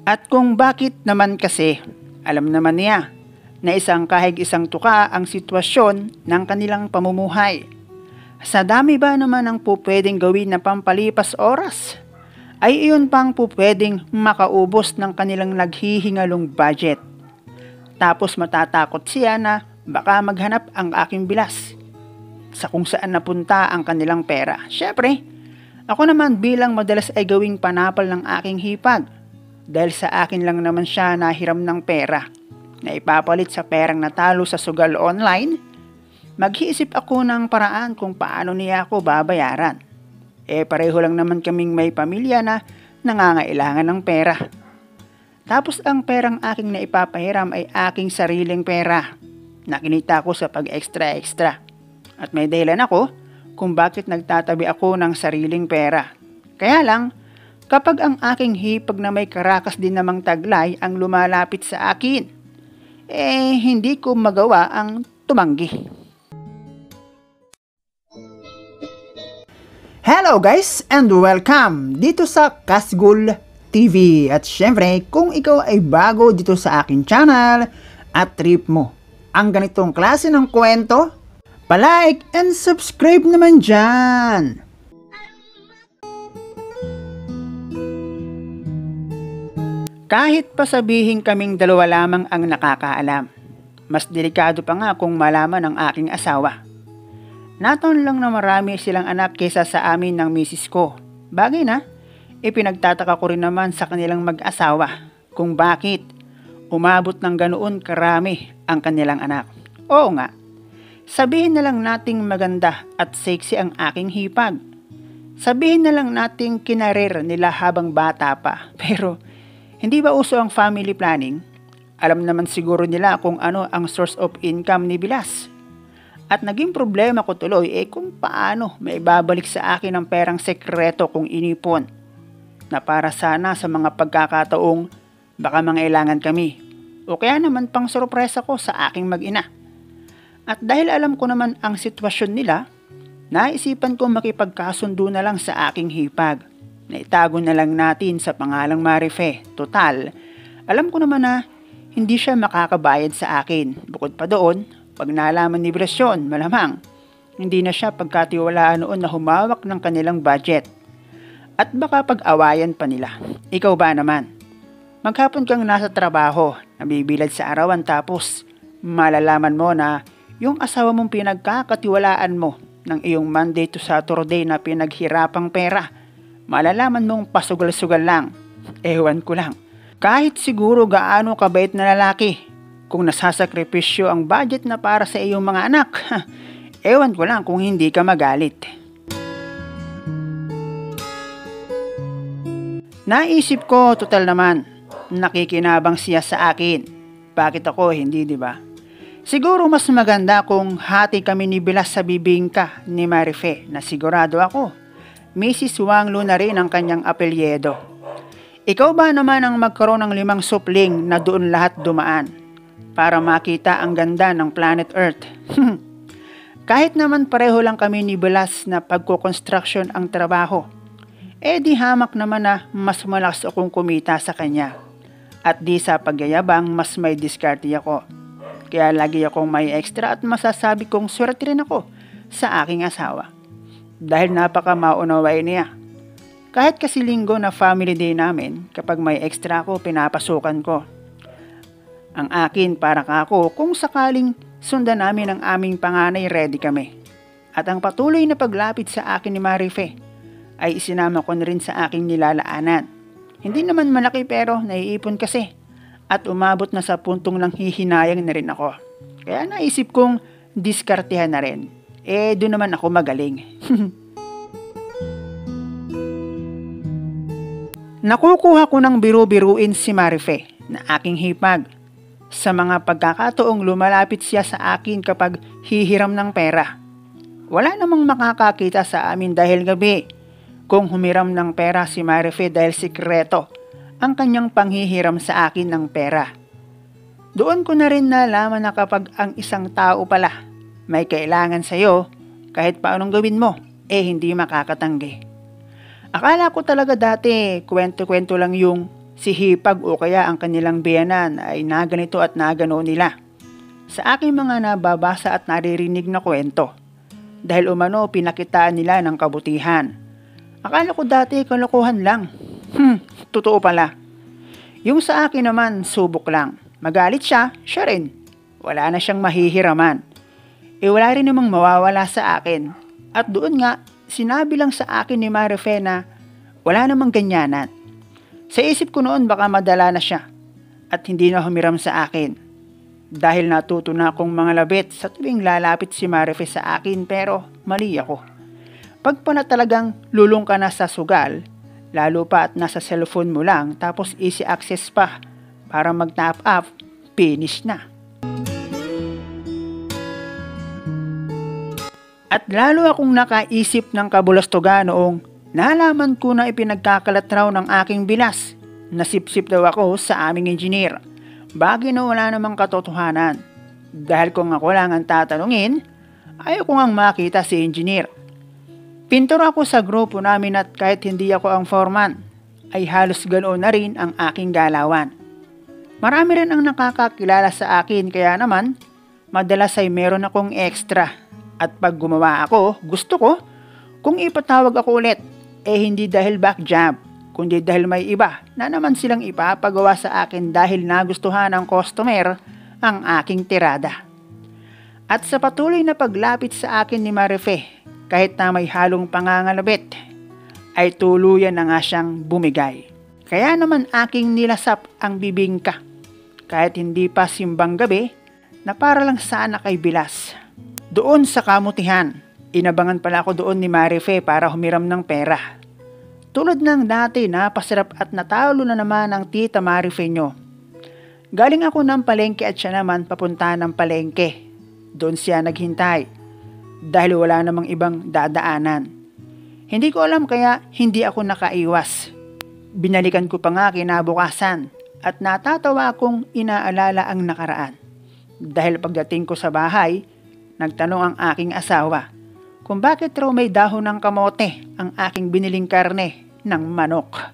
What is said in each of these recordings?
At kung bakit naman kasi, alam naman niya na isang kahig isang tuka ang sitwasyon ng kanilang pamumuhay. Sa dami ba naman ang pupwedeng gawin na pampalipas oras, ay iyon pang pupwedeng makaubos ng kanilang naghihingalong budget. Tapos matatakot siya na baka maghanap ang aking bilas sa kung saan napunta ang kanilang pera. Syempre, ako naman bilang madalas ay gawing panapal ng aking hipag. Dahil sa akin lang naman siya nahiram ng pera na ipapalit sa perang natalo sa sugal online, mag-iisip ako ng paraan kung paano niya ako babayaran. Pareho lang naman kaming may pamilya na nangangailangan ng pera. Tapos ang perang aking naipapahiram ay aking sariling pera na kinita ko sa pag-extra-extra. At may dahilan ako kung bakit nagtatabi ako ng sariling pera. Kaya lang, kapag ang aking hipag na may karakas din namang taglay ang lumalapit sa akin, hindi ko magawa ang tumanggi. Hello guys and welcome dito sa Kasgul TV. At syempre, kung ikaw ay bago dito sa aking channel at trip mo ang ganitong klase ng kwento, palike and subscribe naman dyan. Kahit pa sabihin kaming dalawa lamang ang nakakaalam, mas delikado pa nga kung malaman ng aking asawa. Nataon lang na marami silang anak kesa sa amin ng misis ko. Bagay na, ipinagtataka ko rin naman sa kanilang mag-asawa kung bakit umabot ng ganoon karami ang kanilang anak. Oo nga, sabihin na lang nating maganda at sexy ang aking hipag. Sabihin na lang nating kinarer nila habang bata pa, pero hindi ba uso ang family planning? Alam naman siguro nila kung ano ang source of income ni Bilas. At naging problema ko tuloy kung paano may babalik sa akin ang perang sekreto kong inipon na para sana sa mga pagkakataong baka mangailangan kami o kaya naman pang sorpresa ko sa aking mag-ina. At dahil alam ko naman ang sitwasyon nila, naisipan ko makipagkasundo na lang sa aking hipag. Naitago na lang natin sa pangalang Marife. Total, alam ko naman na hindi siya makakabayad sa akin. Bukod pa doon, pag nalaman ni Bresyon, malamang hindi na siya pagkatiwalaan noon na humawak ng kanilang budget. At baka pag-awayan pa nila. Ikaw ba naman? Maghapon kang nasa trabaho, nabibilad sa arawan tapos malalaman mo na yung asawa mong pinagkakatiwalaan mo ng iyong Monday to Saturday na pinaghirapang pera, malalaman mong pasugal-sugal lang. Ewan ko lang. Kahit siguro gaano kabait na lalaki, kung nasasakripisyo ang budget na para sa iyong mga anak, ewan ko lang kung hindi ka magalit. Naisip ko, total naman, nakikinabang siya sa akin. Bakit ako hindi, di ba? Siguro mas maganda kung hati kami ni Bilas sa bibingka ni Marife na sigurado ako Mrs. Wang Lu na rin ang kanyang apelyedo. Ikaw ba naman ang magkaroon ng 5 supling na doon lahat dumaan para makita ang ganda ng planet Earth? Kahit naman pareho lang kami ni Bilas na pagko-construction ang trabaho, di hamak naman na mas malakas akong kumita sa kanya. At di sa pagyayabang mas may diskarte ako. Kaya lagi akong may extra at masasabi kong swerte rin ako sa aking asawa. Dahil napaka maunawain niya. Kahit kasi linggo na family day namin, kapag may extra ako, pinapasukan ko. Ang akin para kako kung sakaling sundan namin ang aming panganay, ready kami. At ang patuloy na paglapit sa akin ni Marife ay isinama ko na rin sa aking nilalaanan. Hindi naman malaki pero naiipon kasi. At umabot na sa puntong lang hihinayang na rin ako. Kaya naisip kong diskartehan na rin. Doon naman ako magaling. Nakukuha ko ng biru-biruin si Marife na aking hipag sa mga pagkakataong lumalapit siya sa akin kapag hihiram ng pera. Wala namang makakakita sa amin dahil gabi kung humiram ng pera si Marife dahil sikreto ang kanyang panghihiram sa akin ng pera. Doon ko na rin nalaman na kapag ang isang tao pala may kailangan sa'yo, kahit paanong gawin mo, hindi makakatanggi. Akala ko talaga dati, kwento-kwento lang yung si Hipag o kaya ang kanilang biyanan ay naganito at nagano nila. Sa aking mga nababasa at naririnig na kwento. Dahil umano pinakitaan nila ng kabutihan. Akala ko dati kalokohan lang. Totoo pala. Yung sa akin naman subok lang. Magalit siya, siya rin. Wala na siyang mahihiraman. Wala rin namang mawawala sa akin. At doon nga, sinabi lang sa akin ni Marife na wala namang ganyanan. Sa isip ko noon baka madala na siya at hindi na humiram sa akin. Dahil natuto na akong mga labit sa tuwing lalapit si Marife sa akin pero mali ako. Pag pa na talagang lulong ka na sa sugal, lalo pa at nasa cellphone mo lang tapos easy access pa para mag-tap up, finish na. At lalo akong nakaisip ng kabulastugan noong nalaman ko na ipinagkakalat raw ng aking bilas. Nasipsip daw ako sa aming engineer. Bagay na wala namang katotohanan. Dahil kung ako lang ang tatanungin, ayaw ko ngang makita si engineer. Pintor ako sa grupo namin at kahit hindi ako ang foreman, ay halos ganoon na rin ang aking galawan. Marami rin ang nakakakilala sa akin kaya naman, madalas ay meron akong extra. At pag gumawa ako, gusto ko, kung ipatawag ako ulit, hindi dahil back job, kundi dahil may iba na naman silang ipapagawa sa akin dahil nagustuhan ng customer ang aking tirada. At sa patuloy na paglapit sa akin ni Marife, kahit na may halong pangangalabit, ay tuluyan na nga siyang bumigay. Kaya naman aking nilasap ang bibingka, kahit hindi pa simbang gabi, na para lang sana kay bilas. Doon sa kamutihan, inabangan pala ako doon ni Marife para humiram ng pera. Tulad ng dati napasarap at natalo na naman ang tita Marife nyo. Galing ako ng palengke at siya naman papunta ng palengke. Doon siya naghintay dahil wala namang ibang dadaanan. Hindi ko alam kaya hindi ako nakaiwas. Binalikan ko pa nga kinabukasan at natatawa akong inaalala ang nakaraan. Dahil pagdating ko sa bahay, nagtanong ang aking asawa kung bakit raw may dahon ng kamote ang aking biniling karne ng manok.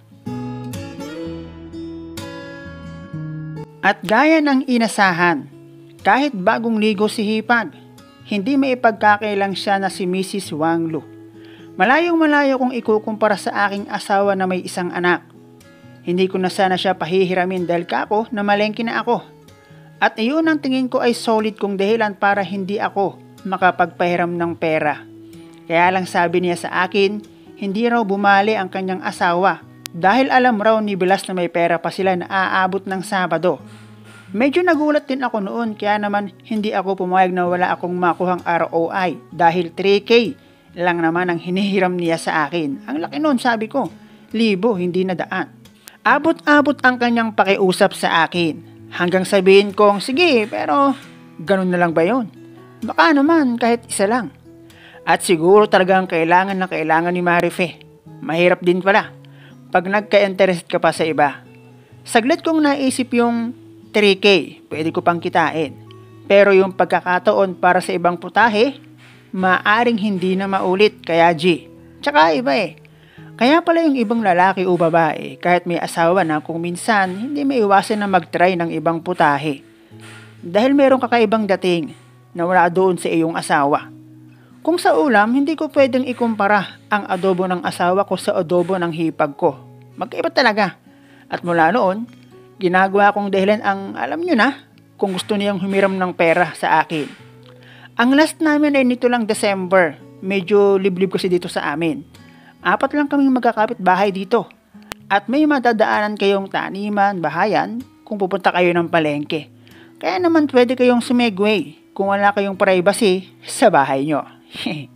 At gaya ng inasahan, kahit bagong ligo si Hipag, hindi may ipagkakailang siya na si Mrs. Wanglu. Malayong malayo kung ikukumpara sa aking asawa na may isang anak. Hindi ko na sana siya pahihiramin dahil kako na malengke na ako. At iyon ang tingin ko ay solid kong dahilan para hindi ako makapagpahiram ng pera. Kaya lang sabi niya sa akin, hindi raw bumali ang kanyang asawa dahil alam raw ni Bilas na may pera pa sila na aabot ng Sabado. Medyo nagulat din ako noon kaya naman hindi ako pumayag na wala akong makuhang ROI dahil 3K lang naman ang hinihiram niya sa akin. Ang laki noon sabi ko, 1,000 hindi na daan. Abot-abot ang kanyang pakiusap sa akin hanggang sabihin kong sige pero ganun na lang ba yun? Baka naman kahit isa lang. At siguro talagang kailangan na kailangan ni Marife. Mahirap din pala pag nagka-interest ka pa sa iba. Saglit kong naisip yung 3K, pwede ko pang kitain. Pero yung pagkakataon para sa ibang putahe, maaring hindi na maulit kaya G. Tsaka iba Kaya pala yung ibang lalaki o babae, kahit may asawa na kung minsan, hindi may iwasan na mag-try ng ibang putahe. Dahil merong kakaibang dating na wala doon sa iyong asawa. Kung sa ulam, hindi ko pwedeng ikumpara ang adobo ng asawa ko sa adobo ng hipag ko. Magkaiba talaga. At mula noon, ginagawa kong dahilan ang alam nyo na kung gusto niyang humiram ng pera sa akin. Ang last namin ay nito lang December. Medyo liblib kasi dito sa amin. 4 lang kaming magkakapit bahay dito. At may madadaanan kayong taniman, bahayan kung pupunta kayo ng palengke. Kaya naman pwede kayong sumegway kung wala kayong privacy sa bahay nyo.